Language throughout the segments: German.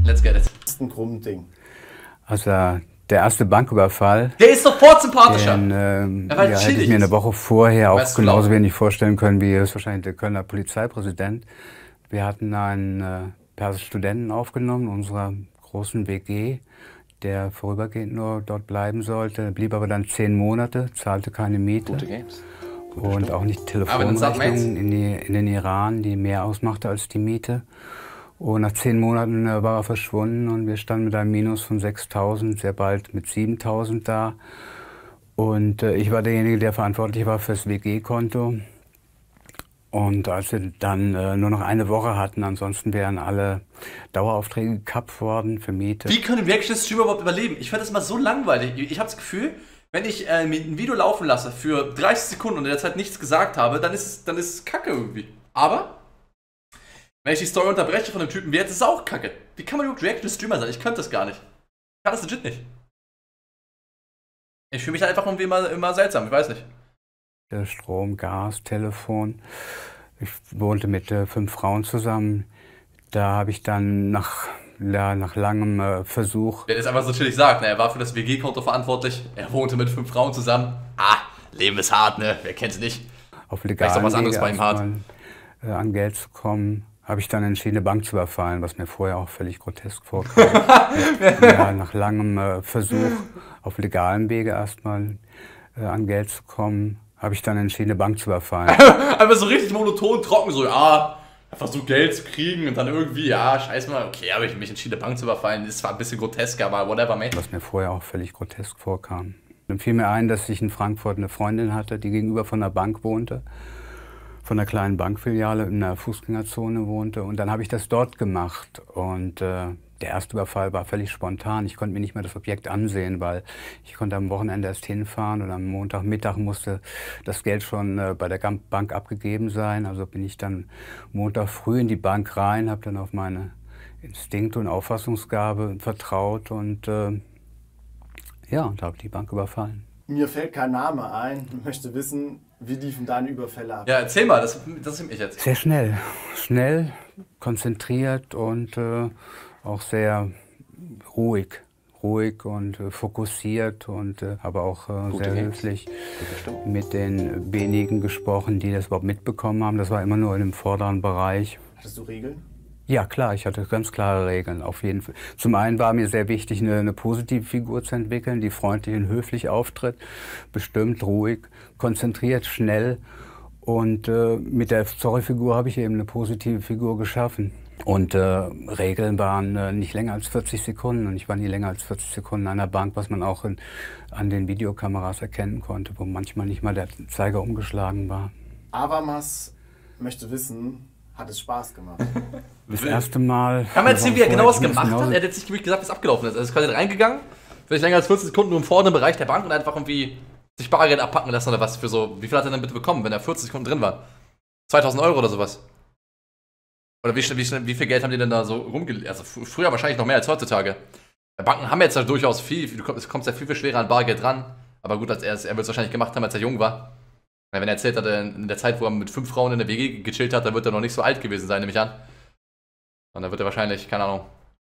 Let's get it. Das ist ein Krummding. Also der erste Banküberfall, Der ist sofort sympathischer. den Er war hätte chillig. ich mir eine Woche vorher auch Weißt du genauso genau. wenig vorstellen können, wie es wahrscheinlich der Kölner Polizeipräsident. Wir hatten einen persischen Studenten aufgenommen, in unserer großen WG, der vorübergehend nur dort bleiben sollte, blieb aber dann 10 Monate, zahlte keine Miete. Gute Games. Und auch nicht Aber dann sagt man Telefonrechnungen in den Iran, die mehr ausmachte als die Miete. Und nach 10 Monaten war er verschwunden und wir standen mit einem Minus von 6.000, sehr bald mit 7.000 da. Und ich war derjenige, der verantwortlich war für das WG-Konto. Und als wir dann nur noch eine Woche hatten, ansonsten wären alle Daueraufträge gekappt worden für Miete. Wie können Reaction-Streamer überhaupt überleben? Ich finde das immer so langweilig. Ich habe das Gefühl, wenn ich ein Video laufen lasse für 30 Sekunden und in der Zeit nichts gesagt habe, dann ist es kacke irgendwie. Aber wenn ich die Story unterbreche von dem Typen wie jetzt, ist es auch kacke. Wie kann man überhaupt Reaction-Streamer sein? Ich könnte das gar nicht. Ich kann das legit nicht. Ich fühle mich einfach irgendwie immer seltsam, ich weiß nicht. Strom, Gas, Telefon. Ich wohnte mit 5 Frauen zusammen. Da habe ich dann nach langem Versuch. Wer das einfach so chillig sagt, ne? Er war für das WG-Konto verantwortlich, er wohnte mit 5 Frauen zusammen. Leben ist hart, ne? Wer kennt's nicht? Auf legalen was anderes Wege bei ihm hart. erstmal, an Geld zu kommen, habe ich dann entschieden, eine Bank zu überfallen, was mir vorher auch völlig grotesk vorkam. Ja, nach langem Versuch, auf legalem Wege erstmal an Geld zu kommen, habe ich dann entschieden, eine Bank zu überfallen. Einfach so richtig monoton, trocken, so, er versucht Geld zu kriegen und dann irgendwie, scheiß mal, okay, habe ich mich entschieden, eine Bank zu überfallen. Das war ein bisschen grotesk, aber whatever, mate. Was mir vorher auch völlig grotesk vorkam. Dann fiel mir ein, dass ich in Frankfurt eine Freundin hatte, die gegenüber von einer Bank wohnte, von einer kleinen Bankfiliale in einer Fußgängerzone wohnte. Und dann habe ich das dort gemacht. Und der erste Überfall war völlig spontan. Ich konnte mir nicht mehr das Objekt ansehen, weil ich konnte am Wochenende erst hinfahren und am Montagmittag musste das Geld schon bei der Bank abgegeben sein. Also bin ich dann Montag früh in die Bank rein, habe dann auf meine Instinkte und Auffassungsgabe vertraut und und habe die Bank überfallen. Mir fällt kein Name ein. Ich möchte wissen, wie liefen deine Überfälle ab? Ja, erzähl mal, das ist mich jetzt. Sehr schnell. Schnell, konzentriert und auch sehr ruhig. Ruhig und fokussiert und aber auch sehr höflich mit den wenigen gesprochen, die das überhaupt mitbekommen haben. Das war immer nur in dem vorderen Bereich. Hattest du Regeln? Ja, klar, ich hatte ganz klare Regeln, auf jeden Fall. Zum einen war mir sehr wichtig, eine positive Figur zu entwickeln, die freundlich und höflich auftritt, bestimmt, ruhig, konzentriert, schnell. Und mit der Zorro-Figur habe ich eben eine positive Figur geschaffen. Und Regeln waren nicht länger als 40 Sekunden und ich war nie länger als 40 Sekunden an der Bank, was man auch an den Videokameras erkennen konnte, wo manchmal nicht mal der Zeiger umgeschlagen war. Avamas möchte wissen, hat es Spaß gemacht? Das erste Mal... Kann man erzählen, wie er genau was gemacht hat? Er hat jetzt nicht gesagt, wie es abgelaufen ist. Er ist quasi reingegangen, vielleicht länger als 40 Sekunden nur im vorderen Bereich der Bank und einfach irgendwie sich Bargeld abpacken lassen oder was für so. Wie viel hat er denn bitte bekommen, wenn er 40 Sekunden drin war? 2.000 Euro oder sowas? Oder wie viel Geld haben die denn da so rumgelegt? Also früher wahrscheinlich noch mehr als heutzutage. Banken haben jetzt ja durchaus es kommt ja viel schwerer an Bargeld ran. Aber gut, er wird es wahrscheinlich gemacht haben, als er jung war. Weil wenn er erzählt hat, in der Zeit, wo er mit 5 Frauen in der WG gechillt hat, dann wird er noch nicht so alt gewesen sein, nehme ich an. Und dann wird er wahrscheinlich, keine Ahnung,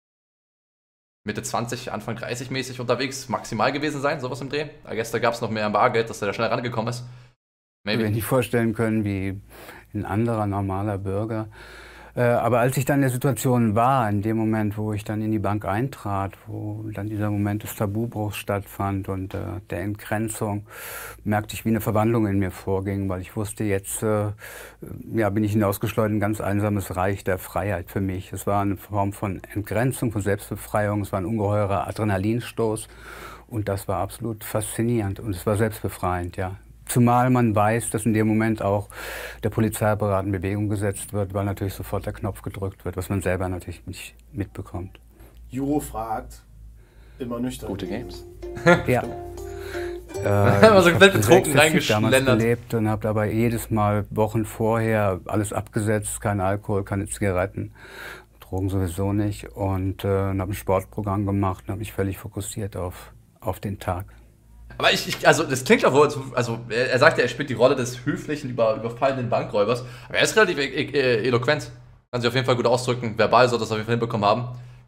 Mitte 20, Anfang 30 mäßig unterwegs, maximal gewesen sein, sowas im Dreh. Gestern gab es noch mehr am Bargeld, dass er da schnell rangekommen ist. Ich mir nicht vorstellen können, wie ein anderer normaler Bürger. Aber als ich dann in der Situation war, in dem Moment, wo ich dann in die Bank eintrat, wo dann dieser Moment des Tabubruchs stattfand und der Entgrenzung, merkte ich, wie eine Verwandlung in mir vorging, weil ich wusste, jetzt bin ich hinausgeschleudert in ein ganz einsames Reich der Freiheit für mich. Es war eine Form von Entgrenzung, von Selbstbefreiung, es war ein ungeheurer Adrenalinstoß und das war absolut faszinierend und es war selbstbefreiend, ja. Zumal man weiß, dass in dem Moment auch der Polizeiapparat in Bewegung gesetzt wird, weil natürlich sofort der Knopf gedrückt wird, was man selber natürlich nicht mitbekommt. Juro fragt, immer nüchtern. Gute Games. Ja. Ich habe so komplett betrunken damals reingeschlendert. gelebt und habe aber jedes Mal Wochen vorher alles abgesetzt, kein Alkohol, keine Zigaretten, Drogen sowieso nicht und habe ein Sportprogramm gemacht und habe mich völlig fokussiert auf den Tag. Aber also das klingt auch wohl, also er sagt ja, er spielt die Rolle des höflichen, überfallenen Bankräubers, aber er ist relativ eloquent. Kann sich auf jeden Fall gut ausdrücken, verbal soll das auf jeden Fall hinbekommen haben.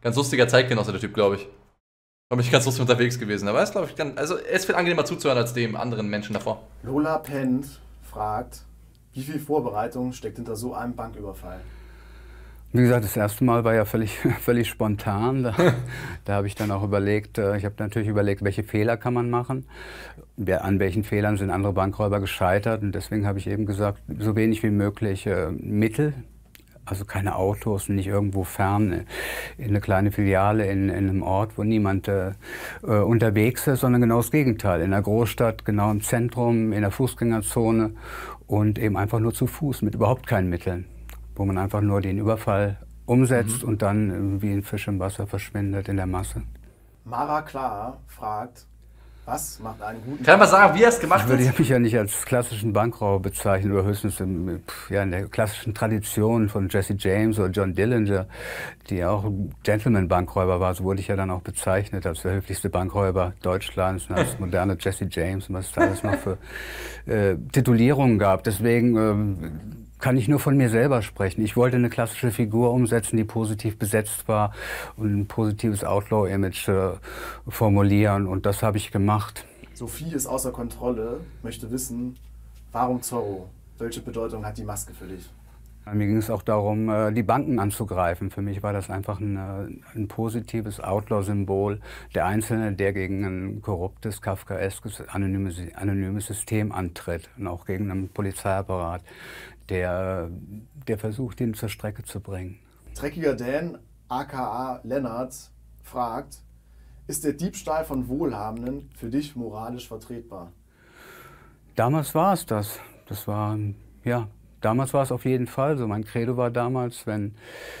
Ganz lustiger Zeitgenosse, der Typ, glaube ich. War mich ganz lustig unterwegs gewesen. Aber er ist, glaube ich, also er ist viel angenehmer zuzuhören als dem anderen Menschen davor. Lola Pent fragt, wie viel Vorbereitung steckt hinter so einem Banküberfall? Wie gesagt, das erste Mal war ja völlig spontan. Da habe ich dann auch überlegt, ich habe natürlich überlegt, welche Fehler kann man machen, an welchen Fehlern sind andere Bankräuber gescheitert. Und deswegen habe ich eben gesagt, so wenig wie möglich Mittel, also keine Autos, nicht irgendwo fern in eine kleine Filiale in einem Ort, wo niemand unterwegs ist, sondern genau das Gegenteil. In der Großstadt, genau im Zentrum, in der Fußgängerzone und eben einfach nur zu Fuß mit überhaupt keinen Mitteln, wo man einfach nur den Überfall umsetzt und dann wie ein Fisch im Wasser verschwindet in der Masse. Mara Klar fragt, was macht einen guten... Kann ich mal sagen, wie er es gemacht hat? Ich würde mich ja nicht als klassischen Bankraub bezeichnen, oder höchstens in der klassischen Tradition von Jesse James oder John Dillinger, die auch Gentleman-Bankräuber war. So wurde ich ja dann auch bezeichnet als der höflichste Bankräuber Deutschlands, als moderne Jesse James und was es da alles noch für Titulierungen gab. Deswegen kann ich nur von mir selber sprechen. Ich wollte eine klassische Figur umsetzen, die positiv besetzt war und ein positives Outlaw-Image formulieren, und das habe ich gemacht. Sophie ist außer Kontrolle, möchte wissen, warum Zorro? Welche Bedeutung hat die Maske für dich? Mir ging es auch darum, die Banken anzugreifen. Für mich war das einfach ein positives Outlaw-Symbol. Der Einzelne, der gegen ein korruptes, kafkaeskes, anonymes System antritt und auch gegen einen Polizeiapparat, der versucht, ihn zur Strecke zu bringen. Dreckiger Dan, aka Lennart, fragt, ist der Diebstahl von Wohlhabenden für dich moralisch vertretbar? Damals war es das. Damals war es auf jeden Fall so. Mein Credo war damals, wenn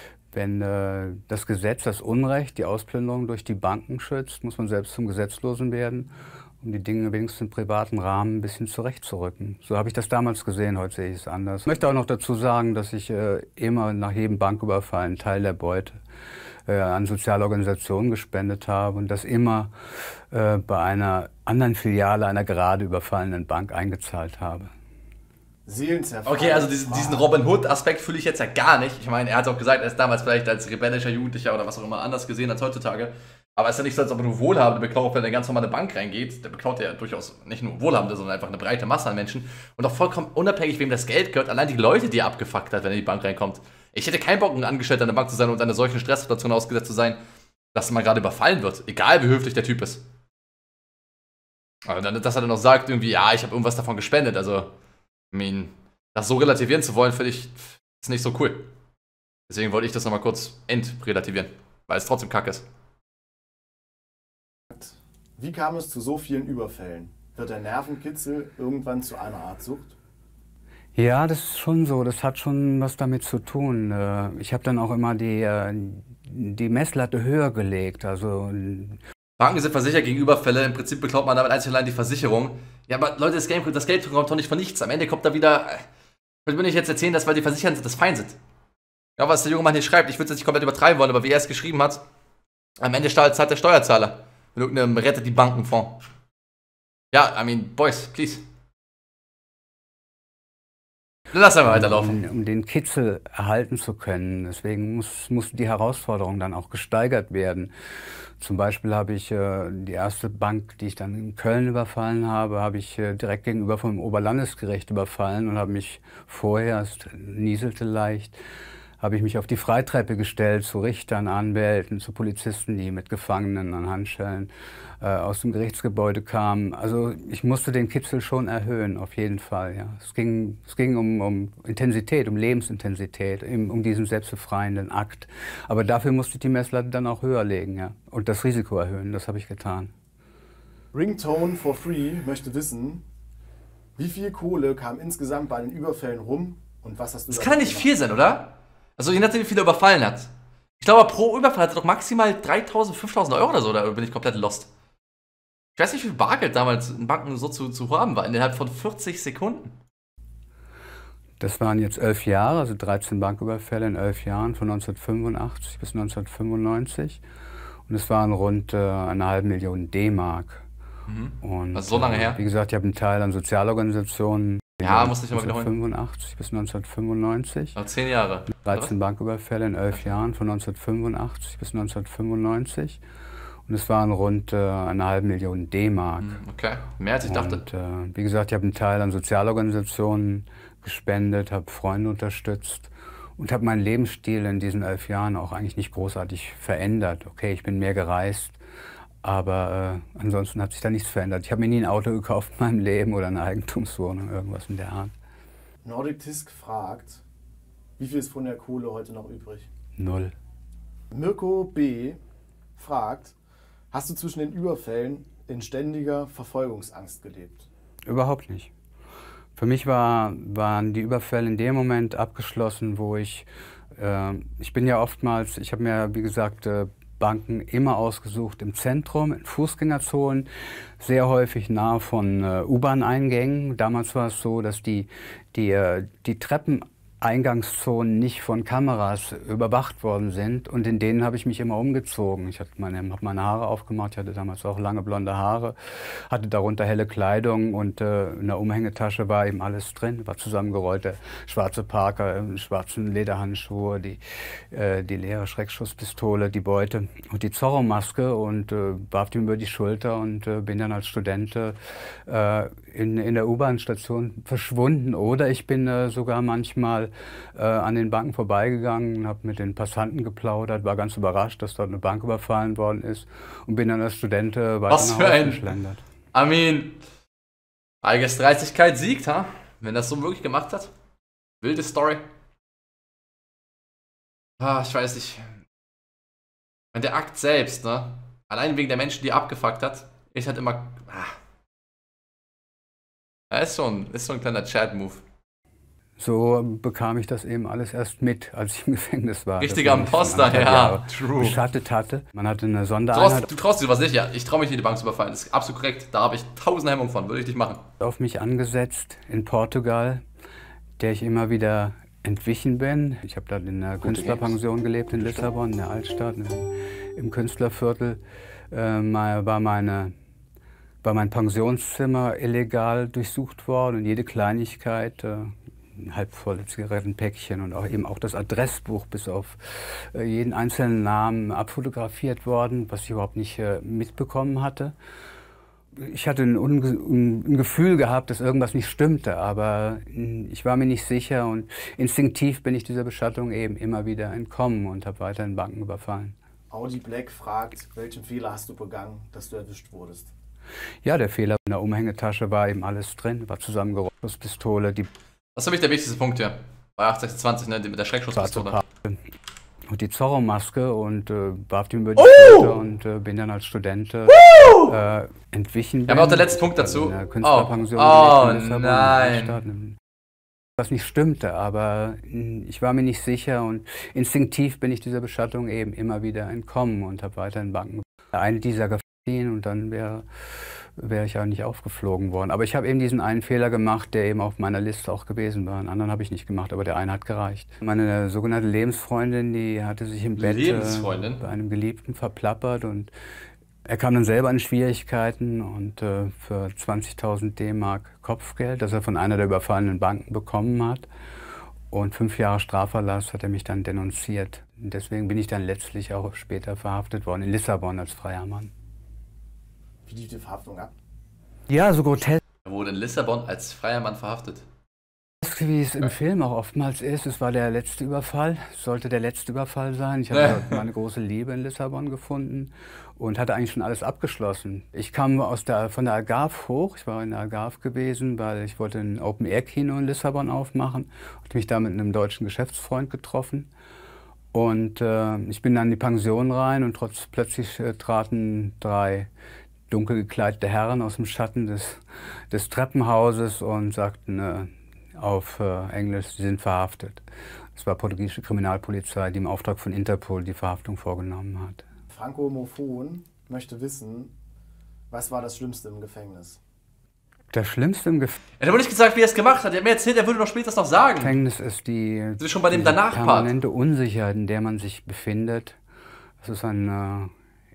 das Gesetz, das Unrecht, die Ausplünderung durch die Banken schützt, muss man selbst zum Gesetzlosen werden, um die Dinge wenigstens im privaten Rahmen ein bisschen zurechtzurücken. So habe ich das damals gesehen, heute sehe ich es anders. Ich möchte auch noch dazu sagen, dass ich immer nach jedem Banküberfall einen Teil der Beute an soziale Organisationen gespendet habe und das immer bei einer anderen Filiale einer gerade überfallenen Bank eingezahlt habe. Seelenzerfall. Okay, also diesen Robin Hood-Aspekt fühle ich jetzt ja gar nicht. Ich meine, er hat auch gesagt, er ist damals vielleicht als rebellischer Jugendlicher oder was auch immer anders gesehen als heutzutage. Aber es ist ja nicht so, als ob er nur Wohlhabende beklaut, wenn er in eine ganz normale Bank reingeht. Der beklaut ja durchaus nicht nur Wohlhabende, sondern einfach eine breite Masse an Menschen. Und auch vollkommen unabhängig, wem das Geld gehört, allein die Leute, die er abgefuckt hat, wenn er in die Bank reinkommt. Ich hätte keinen Bock, ein Angestellter in der Bank zu sein und einer solchen Stresssituation ausgesetzt zu sein, dass man gerade überfallen wird. Egal, wie höflich der Typ ist. Aber dann, dass er dann noch sagt, irgendwie, ja, ich habe irgendwas davon gespendet. Also, das so relativieren zu wollen, finde ich, ist nicht so cool. Deswegen wollte ich das nochmal kurz entrelativieren, weil es trotzdem kacke ist. Wie kam es zu so vielen Überfällen? Wird der Nervenkitzel irgendwann zu einer Art Sucht? Ja, das ist schon so. Das hat schon was damit zu tun. Ich habe dann auch immer die Messlatte höher gelegt. Also Banken sind versichert gegen Überfälle. Im Prinzip beklaut man damit einzig allein die Versicherung. Ja, aber Leute, das Geld kommt doch nicht von nichts. Am Ende kommt da wieder... Ich will nicht jetzt erzählen, dass weil die Versicherer das Fein sind. Ja, was der junge Mann hier schreibt, ich würde es jetzt nicht komplett übertreiben wollen, aber wie er es geschrieben hat, am Ende zahlt der Steuerzahler. Mit irgendeinem rettet die Bankenfonds. Ja, boys, please. Lass einfach weiterlaufen. Um den Kitzel erhalten zu können. Deswegen muss die Herausforderung dann auch gesteigert werden. Zum Beispiel habe ich die erste Bank, die ich dann in Köln überfallen habe, habe ich direkt gegenüber vom Oberlandesgericht überfallen und habe mich vorher, es nieselte leicht, habe ich mich auf die Freitreppe gestellt zu Richtern, Anwälten, zu Polizisten, die mit Gefangenen an Handschellen aus dem Gerichtsgebäude kamen. Also ich musste den Kitzel schon erhöhen, auf jeden Fall. Ja. Es ging um Intensität, um Lebensintensität, um diesen selbstbefreienden Akt. Aber dafür musste ich die Messlatte dann auch höher legen, ja, und das Risiko erhöhen. Das habe ich getan. Ringtone for Free möchte wissen, wie viel Kohle kam insgesamt bei den Überfällen rum und was hast du... Das kann ja nicht viel sein, oder? Also je nachdem, wie viel er überfallen hat. Ich glaube, pro Überfall hat er doch maximal 3.000, 5.000 Euro oder so, da bin ich komplett lost. Ich weiß nicht, wie viel Bargeld damals in Banken so zu haben war, innerhalb von 40 Sekunden. Das waren jetzt 11 Jahre, also 13 Banküberfälle in 11 Jahren, von 1985 bis 1995. Und es waren rund 1,5 Millionen D-Mark. Also so lange her? Wie gesagt, ich habe einen Teil an Sozialorganisationen Ja, muss ich nochmal wiederholen. 1985 bis 1995. 10 Jahre. 13 Banküberfälle in 11 Jahren, von 1985 bis 1995. Und es waren rund 500.000 D-Mark. Okay, mehr als ich dachte. Und wie gesagt, ich habe einen Teil an Sozialorganisationen gespendet, habe Freunde unterstützt und habe meinen Lebensstil in diesen 11 Jahren auch eigentlich nicht großartig verändert. Okay, ich bin mehr gereist, aber ansonsten hat sich da nichts verändert. Ich habe mir nie ein Auto gekauft in meinem Leben oder eine Eigentumswohnung, irgendwas in der Art. Nordic Tisk fragt, wie viel ist von der Kohle heute noch übrig? 0. Mirko B. fragt, hast du zwischen den Überfällen in ständiger Verfolgungsangst gelebt? Überhaupt nicht. Für mich waren die Überfälle in dem Moment abgeschlossen, wo ich bin ja oftmals, ich habe mir, wie gesagt, Banken immer ausgesucht im Zentrum, in Fußgängerzonen, sehr häufig nahe von U-Bahn-Eingängen. Damals war es so, dass die Treppeneingangszonen nicht von Kameras überwacht worden sind und in denen habe ich mich immer umgezogen. Ich habe meine Haare aufgemacht, ich hatte damals auch lange blonde Haare, hatte darunter helle Kleidung und in der Umhängetasche war eben alles drin, war zusammengerollte schwarze Parker, schwarzen Lederhandschuhe, die leere Schreckschusspistole, die Beute und die Zorro-Maske und warf die über die Schulter und bin dann als Student in der U-Bahn-Station verschwunden oder ich bin sogar manchmal an den Banken vorbeigegangen, habe mit den Passanten geplaudert, war ganz überrascht, dass dort eine Bank überfallen worden ist und bin dann als Student weiter nach Hause geschlendert. Armin, I guess Dreistigkeit siegt, ha? Wenn das so wirklich gemacht hat. Wilde Story. Ich weiß nicht. Und der Akt selbst, ne? Allein wegen der Menschen, die er abgefuckt hat, ist halt immer. Ja, ist schon ein kleiner Chat-Move. So bekam ich das eben alles erst mit, als ich im Gefängnis war. Richtiger Imposter, ja. True. Beschattet hatte. Man hatte eine Sondereinheit. Du traust dir was nicht, ja. Ich traue mich nicht, die Bank zu überfallen. Das ist absolut korrekt. Da habe ich 1000 Hemmungen von. Würde ich nicht machen. Auf mich angesetzt in Portugal, der ich immer wieder entwichen bin. Ich habe da in einer Künstlerpension gelebt in Lissabon, in der Altstadt, im Künstlerviertel. War mein Pensionszimmer illegal durchsucht worden und jede Kleinigkeit, halbvolle Zigarettenpäckchen und auch das Adressbuch bis auf jeden einzelnen Namen abfotografiert worden, was ich überhaupt nicht mitbekommen hatte. Ich hatte ein Gefühl gehabt, dass irgendwas nicht stimmte, aber ich war mir nicht sicher und instinktiv bin ich dieser Beschattung eben immer wieder entkommen und habe weiterhin Banken überfallen. Audi Black fragt, welchen Fehler hast du begangen, dass du erwischt wurdest? Ja, der Fehler in der Umhängetasche war eben alles drin, war zusammengerollt, Pistole, die... Das ist für mich der wichtigste Punkt hier. Bei 826, ne, mit der Schreckschusspistole. Und die Zorro-Maske und warf die über die Schulter und bin dann als Student entwichen. Ja, aber auch der letzte Punkt dazu. In der Künstlerpension nein. Was nicht stimmte, aber ich war mir nicht sicher und instinktiv bin ich dieser Beschattung eben immer wieder entkommen und habe weiterhin Banken. Eine dieser gefallen und dann wäre ich ja nicht aufgeflogen worden. Aber ich habe eben diesen einen Fehler gemacht, der eben auf meiner Liste auch gewesen war. Einen anderen habe ich nicht gemacht, aber der eine hat gereicht. Meine sogenannte Lebensfreundin, die hatte sich im Bett bei einem Geliebten verplappert und er kam dann selber in Schwierigkeiten und für 20.000 D-Mark Kopfgeld, das er von einer der überfallenen Banken bekommen hat. Und 5 Jahre Straferlass hat er mich dann denunziert. Und deswegen bin ich dann letztlich auch später verhaftet worden, in Lissabon als freier Mann. Wie lief die Verhaftung ab? Ja, so grotesk. Er wurde in Lissabon als freier Mann verhaftet. Wie es im Film auch oftmals ist, es war der letzte Überfall, sollte der letzte Überfall sein. Ich hatte dort meine große Liebe in Lissabon gefunden und hatte eigentlich schon alles abgeschlossen. Ich kam von der Algarve hoch, ich war in der Algarve gewesen, weil ich wollte ein Open-Air-Kino in Lissabon aufmachen. Hatte mich da mit einem deutschen Geschäftsfreund getroffen. Und ich bin dann in die Pension rein und plötzlich traten 3 dunkel gekleidete Herren aus dem Schatten des Treppenhauses und sagten auf Englisch, sie sind verhaftet. Es war portugiesische Kriminalpolizei, die im Auftrag von Interpol die Verhaftung vorgenommen hat. Franco Mophon möchte wissen, was war das Schlimmste im Gefängnis? Das Schlimmste im Gefängnis... Er hat aber nicht gesagt, wie er es gemacht hat. Er hat mir erzählt, er würde noch später noch sagen. Gefängnis ist die schon bei dem Danach-Part. Permanente Unsicherheit, in der man sich befindet. Es ist ein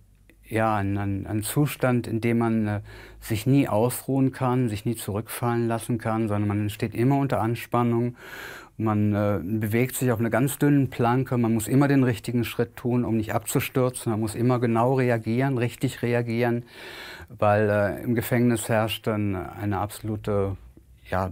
ja, ein Zustand, in dem man sich nie ausruhen kann, sich nie zurückfallen lassen kann, sondern man steht immer unter Anspannung. Man bewegt sich auf einer ganz dünnen Planke, man muss immer den richtigen Schritt tun, um nicht abzustürzen. Man muss immer genau reagieren, richtig reagieren, weil im Gefängnis herrscht dann eine absolute ja,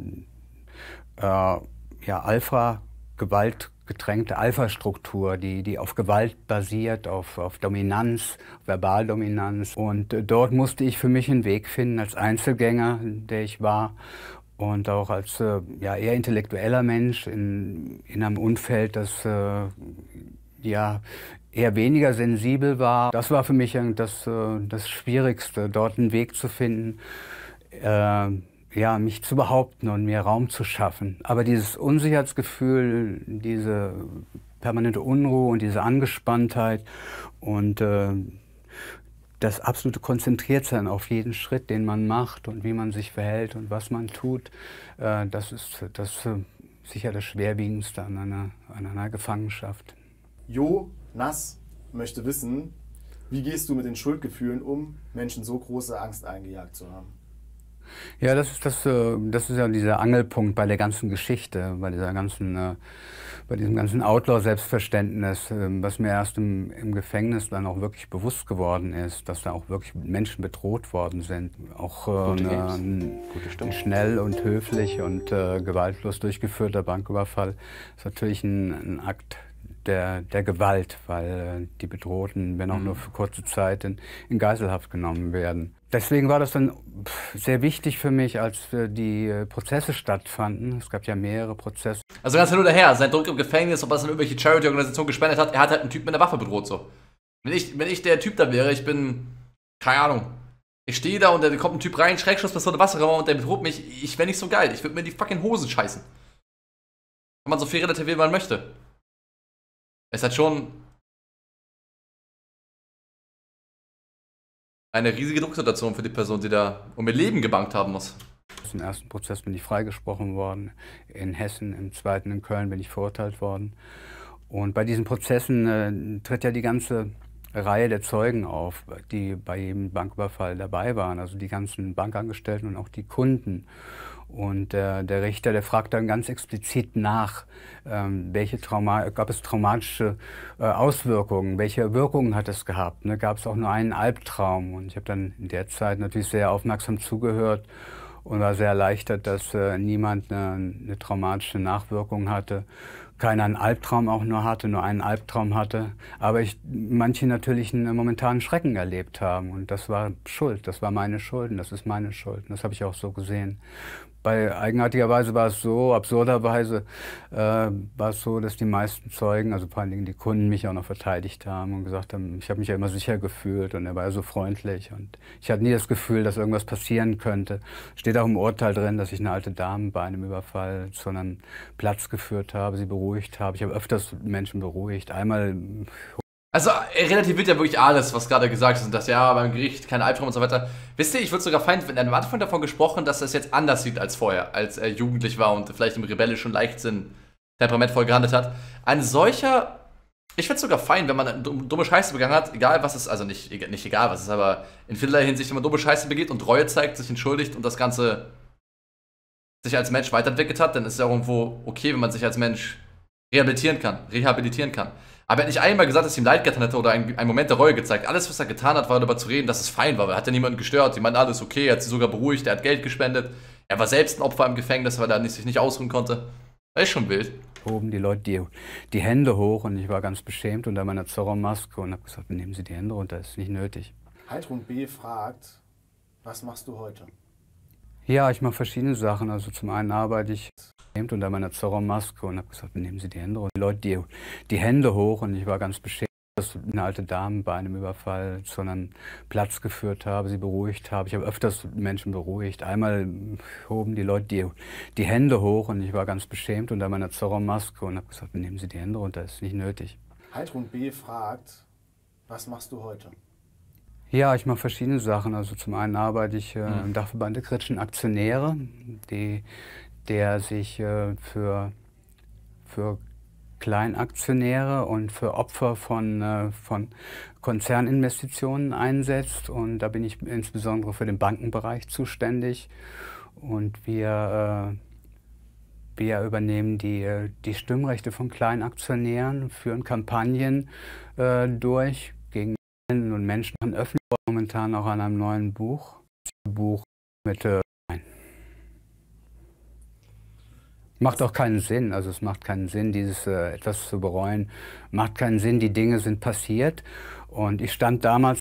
gewaltgetränkte Alpha-Struktur, die auf Gewalt basiert, auf Dominanz, Verbaldominanz. Und dort musste ich für mich einen Weg finden als Einzelgänger, der ich war. Und auch als ja, eher intellektueller Mensch in einem Umfeld, das ja, eher weniger sensibel war. Das war für mich das Schwierigste, dort einen Weg zu finden, ja, mich zu behaupten und mir Raum zu schaffen. Aber dieses Unsicherheitsgefühl, diese permanente Unruhe und diese Angespanntheit und das absolute Konzentriertsein auf jeden Schritt, den man macht und wie man sich verhält und was man tut, das ist sicher das Schwerwiegendste an einer Gefangenschaft. Jo Nass möchte wissen, wie gehst du mit den Schuldgefühlen um, Menschen so große Angst eingejagt zu haben? Ja, das ist ja dieser Angelpunkt bei der ganzen Geschichte, bei diesem ganzen Outlaw-Selbstverständnis, was mir erst im Gefängnis dann auch wirklich bewusst geworden ist, dass da auch wirklich Menschen bedroht worden sind. Auch ein schnell und höflich und gewaltlos durchgeführter Banküberfall ist natürlich ein Akt der Gewalt, weil die Bedrohten, wenn auch nur für kurze Zeit, in Geiselhaft genommen werden. Deswegen war das dann sehr wichtig für mich, als die Prozesse stattfanden. Es gab ja mehrere Prozesse. Also ganz hin oder her, sein Druck im Gefängnis, ob er es an irgendwelche Charity-Organisationen gespendet hat, er hat halt einen Typ mit einer Waffe bedroht, so. Wenn ich der Typ da wäre, ich bin, keine Ahnung, ich stehe da und da kommt ein Typ rein, Schreckschusspistole, Wasserrammer und der bedroht mich, ich wäre nicht so geil, ich würde mir in die fucking Hosen scheißen. Kann man so viel relativieren, wie man möchte. Es hat schon eine riesige Drucksituation für die Person, die da um ihr Leben gebankt haben muss. Im ersten Prozess bin ich freigesprochen worden, in Hessen, im zweiten in Köln bin ich verurteilt worden. Und bei diesen Prozessen tritt ja die ganze Reihe der Zeugen auf, die bei jedem Banküberfall dabei waren, also die ganzen Bankangestellten und auch die Kunden. Und der Richter, der fragt dann ganz explizit nach, gab es traumatische Auswirkungen, welche Wirkungen hat es gehabt? Ne? Gab es auch nur einen Albtraum? Und ich habe dann in der Zeit natürlich sehr aufmerksam zugehört und war sehr erleichtert, dass niemand eine traumatische Nachwirkung hatte. Keiner einen Albtraum auch nur hatte, nur einen Albtraum hatte. Aber manche natürlich einen momentanen Schrecken erlebt haben. Und das war Schuld, das war meine Schuld und das ist meine Schuld. Und das habe ich auch so gesehen. Eigenartigerweise war es so, absurderweise war es so, dass die meisten Zeugen, also vor allen Dingen die Kunden, mich auch noch verteidigt haben und gesagt haben, ich habe mich ja immer sicher gefühlt und er war ja so freundlich und ich hatte nie das Gefühl, dass irgendwas passieren könnte. Steht auch im Urteil drin, dass ich eine alte Dame bei einem Überfall zu einem Platz geführt habe, sie beruhigt habe. Ich habe öfters Menschen beruhigt. Einmal. Also, er relativiert ja wirklich alles, was gerade gesagt ist. Und das ja beim Gericht, keine Albtraum und so weiter. Wisst ihr, ich würde sogar feind, wenn er am Anfang davon gesprochen, dass er es jetzt anders sieht als vorher, als er jugendlich war und vielleicht im rebellischen Leichtsinn temperamentvoll gehandelt hat. Ein solcher. Ich finde es sogar fein, wenn man eine dumme Scheiße begangen hat, egal was es, also nicht egal was es ist, aber in vielerlei Hinsicht, wenn man dumme Scheiße begeht und Reue zeigt, sich entschuldigt und das Ganze sich als Mensch weiterentwickelt hat, dann ist es ja irgendwo okay, wenn man sich als Mensch rehabilitieren kann. Aber er hat nicht einmal gesagt, dass ihm leid getan hätte oder einen Moment der Reue gezeigt. Alles, was er getan hat, war darüber zu reden, dass es fein war. Er hat ja niemanden gestört. Die meinten, alles okay, er hat sie sogar beruhigt, er hat Geld gespendet. Er war selbst ein Opfer im Gefängnis, weil er sich nicht ausruhen konnte. Das ist schon wild. Hoben die Leute die Hände hoch und ich war ganz beschämt unter meiner Zorro-Maske und habe gesagt, nehmen Sie die Hände runter, das ist nicht nötig. Heidrun B. fragt, was machst du heute? Ja, ich mache verschiedene Sachen. Also zum einen arbeite ich unter meiner Zorro-Maske und habe gesagt, nehmen Sie die Hände runter. Die Leute die Hände hoch und ich war ganz beschämt, dass eine alte Dame bei einem Überfall zu einem Platz geführt habe, sie beruhigt habe. Ich habe öfters Menschen beruhigt. Einmal hoben die Leute die Hände hoch und ich war ganz beschämt unter meiner Zorro-Maske und habe gesagt, nehmen Sie die Hände runter, das ist nicht nötig. Heidrun B. fragt, was machst du heute? Ja, ich mache verschiedene Sachen. Also zum einen arbeite ich im Dachverband der kritischen Aktionäre, der sich für Kleinaktionäre und für Opfer von Konzerninvestitionen einsetzt. Und da bin ich insbesondere für den Bankenbereich zuständig. Und wir übernehmen die Stimmrechte von Kleinaktionären, führen Kampagnen durch gegen Menschen und Menschen öffentlich, momentan auch an einem neuen Buch mit macht auch keinen Sinn, also es macht keinen Sinn, dieses etwas zu bereuen, macht keinen Sinn, die Dinge sind passiert und ich stand damals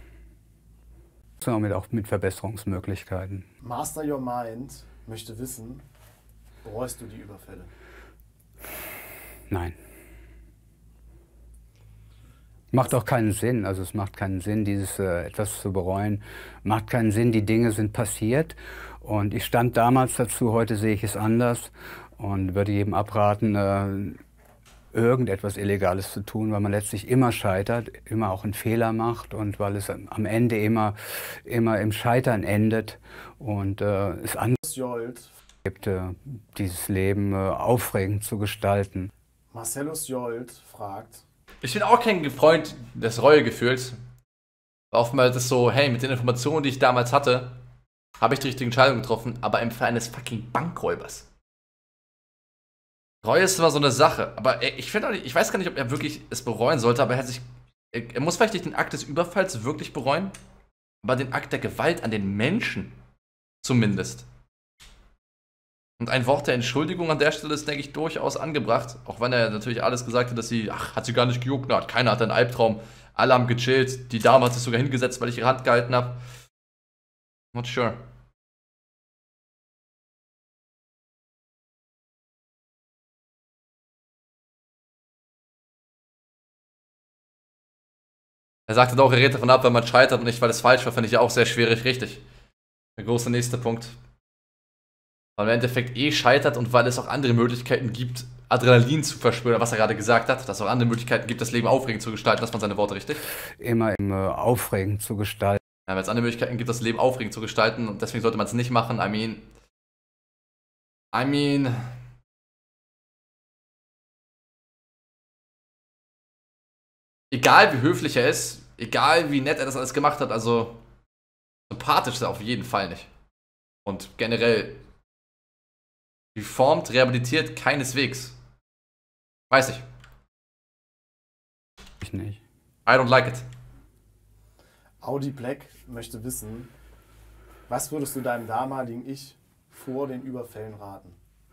auch mit Verbesserungsmöglichkeiten. Master Your Mind möchte wissen, bereust du die Überfälle? Nein. Macht auch keinen Sinn, also es macht keinen Sinn, dieses etwas zu bereuen, macht keinen Sinn, die Dinge sind passiert und ich stand damals dazu, heute sehe ich es anders und würde jedem abraten, irgendetwas Illegales zu tun, weil man letztlich immer scheitert, immer auch einen Fehler macht und weil es am Ende immer im Scheitern endet und es anders gibt, dieses Leben aufregend zu gestalten. Marcellus Jolt fragt: Ich bin auch kein Freund des Reuegefühls. Oftmals ist es so, hey, mit den Informationen, die ich damals hatte, habe ich die richtige Entscheidung getroffen, aber im Fall eines fucking Bankräubers. Reue ist immer so eine Sache, aber ich weiß gar nicht, ob er wirklich es bereuen sollte, aber er muss vielleicht nicht den Akt des Überfalls wirklich bereuen, aber den Akt der Gewalt an den Menschen zumindest. Und ein Wort der Entschuldigung an der Stelle ist, denke ich, durchaus angebracht, auch wenn er natürlich alles gesagt hat, dass hat sie gar nicht gejuckt, keiner hat einen Albtraum, alle haben gechillt, die Dame hat sich sogar hingesetzt, weil ich ihre Hand gehalten habe. Not sure. Er sagte auch, er redet davon ab, wenn man scheitert und nicht, weil es falsch war, finde ich ja auch sehr schwierig, richtig. Der große nächste Punkt. Weil im Endeffekt scheitert und weil es auch andere Möglichkeiten gibt, Adrenalin zu verspüren, was er gerade gesagt hat, dass es auch andere Möglichkeiten gibt, das Leben aufregend zu gestalten, das waren seine Worte, richtig? Immer aufregend zu gestalten. Ja, weil es andere Möglichkeiten gibt, das Leben aufregend zu gestalten und deswegen sollte man es nicht machen. I mean, egal wie höflich er ist, egal wie nett er das alles gemacht hat, also sympathisch ist er auf jeden Fall nicht. Und generell reformt, rehabilitiert keineswegs. Weiß ich. Ich nicht. I don't like it. Audi Black möchte wissen, was würdest du deinem damaligen Ich vor den Überfällen raten?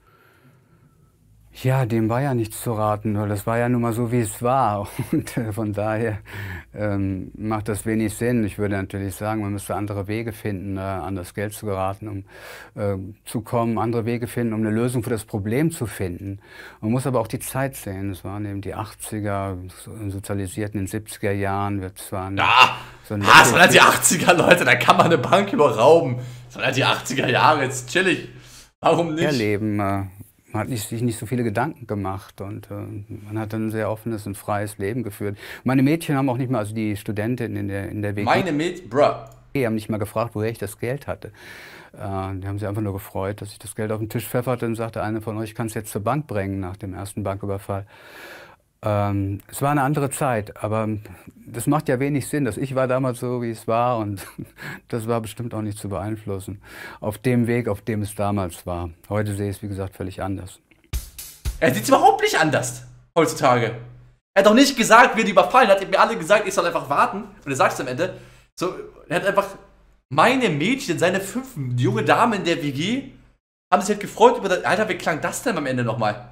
Ja, dem war ja nichts zu raten, weil das war ja nun mal so, wie es war. Und von daher macht das wenig Sinn. Ich würde natürlich sagen, man müsste andere Wege finden, an das Geld zu geraten, zu kommen, andere Wege finden, um eine Lösung für das Problem zu finden. Man muss aber auch die Zeit sehen. Es waren eben die 80er, sozialisiert in den 70er Jahren. Es waren es waren halt die 80er, Leute, da kann man eine Bank überrauben. Es waren halt die 80er Jahre, jetzt chillig. Warum nicht? Erleben. Man hat sich nicht so viele Gedanken gemacht und man hat dann ein sehr offenes und freies Leben geführt. Meine Mädchen haben auch nicht mal, also die Studentinnen in der WG, meine Mädchen, bruh. Die haben nicht mal gefragt, woher ich das Geld hatte. Die haben sich einfach nur gefreut, dass ich das Geld auf den Tisch pfefferte und sagte, einer von euch kann es jetzt zur Bank bringen nach dem ersten Banküberfall. Es war eine andere Zeit, aber das macht ja wenig Sinn. Ich war damals so, wie es war und das war bestimmt auch nicht zu beeinflussen. Auf dem Weg, auf dem es damals war. Heute sehe ich es, wie gesagt, völlig anders. Er sieht es überhaupt nicht anders heutzutage. Er hat doch nicht gesagt, wer die überfallen hat. Er hat mir alle gesagt, ich soll einfach warten. Und er sagt es am Ende. So, er hat einfach meine Mädchen, seine 5 junge Damen in der WG, haben sich halt gefreut über das. Alter, wie klang das denn am Ende nochmal?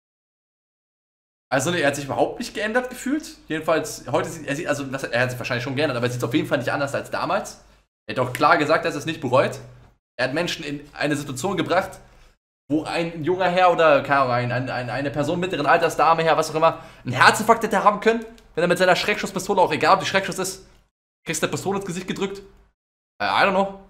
Also, er hat sich überhaupt nicht geändert gefühlt. Jedenfalls, heute er hat sich wahrscheinlich schon geändert, aber er sieht auf jeden Fall nicht anders als damals. Er hat auch klar gesagt, dass er es nicht bereut. Er hat Menschen in eine Situation gebracht, wo ein junger Herr oder eine Person mittleren Alters, Dame, Herr, was auch immer, einen Herzinfarkt hätte haben können, wenn er mit seiner Schreckschusspistole, auch egal ob die Schreckschuss ist, kriegst du eine Pistole ins Gesicht gedrückt. I don't know.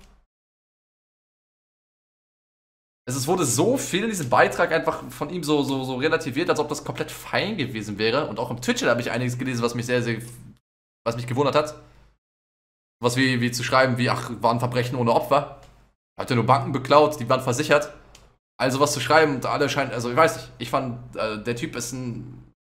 Es wurde so viel in diesem Beitrag einfach von ihm so relativiert, als ob das komplett fein gewesen wäre. Und auch im Twitch habe ich einiges gelesen, was mich was mich gewundert hat. Was wie zu schreiben, waren Verbrechen ohne Opfer. Hat ja nur Banken beklaut, die waren versichert. Also was zu schreiben und alle scheinen, also ich weiß nicht, ich fand, der Typ ist ein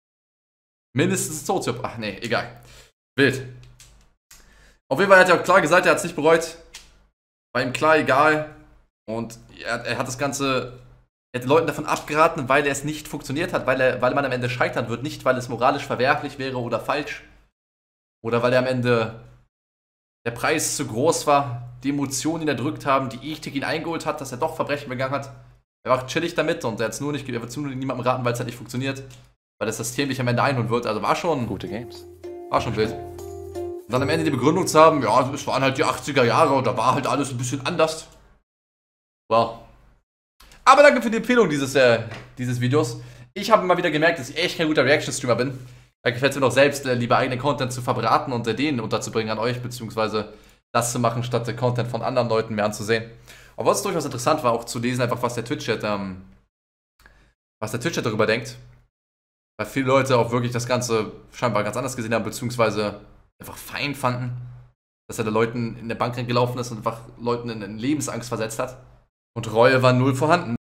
Mindestens Soziopath. Ach nee, egal. Wild. Auf jeden Fall hat er auch klar gesagt, er hat es nicht bereut. War ihm klar egal. Und er hat das Ganze, er hat Leuten davon abgeraten, weil es nicht funktioniert hat, weil man am Ende scheitern wird. Nicht, weil es moralisch verwerflich wäre oder falsch. Oder weil er am Ende der Preis zu groß war, die Emotionen ihn erdrückt haben, die Ethik ihn eingeholt hat, dass er doch Verbrechen begangen hat. Er war chillig damit und er wird es nur niemandem raten, weil es halt nicht funktioniert. Weil das System dich am Ende einholen wird. Also war schon Gute Games. War schon wild. Und dann am Ende die Begründung zu haben, ja, es waren halt die 80er Jahre und da war halt alles ein bisschen anders. Wow. Aber danke für die Empfehlung dieses Videos. Ich habe mal wieder gemerkt, dass ich echt kein guter Reaction-Streamer bin. Da gefällt es mir doch selbst, lieber eigenen Content zu verbraten und den unterzubringen an euch, beziehungsweise das zu machen, statt den Content von anderen Leuten mehr anzusehen. Aber was durchaus interessant war, auch zu lesen, einfach was der Twitch-Chat darüber denkt. Weil viele Leute auch wirklich das Ganze scheinbar ganz anders gesehen haben, beziehungsweise einfach fein fanden, dass er da Leuten in der Bank gelaufen ist und einfach Leuten in Lebensangst versetzt hat. Und Reue war null vorhanden.